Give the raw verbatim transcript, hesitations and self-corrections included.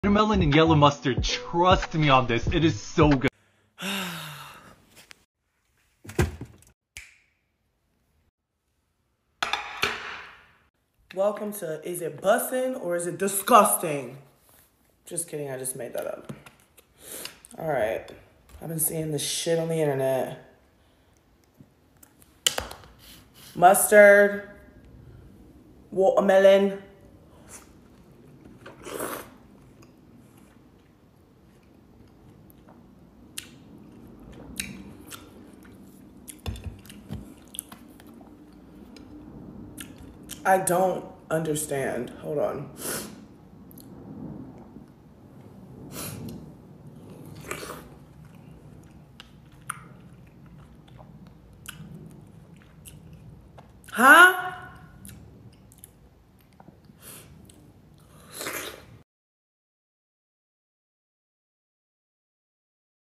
Watermelon and yellow mustard. Trust me on this. It is so good. Welcome to Is It Bussin' or Is It Disgusting? Just kidding, I just made that up. Alright. I've been seeing this shit on the internet. Mustard. Watermelon. I don't understand. Hold on. Huh?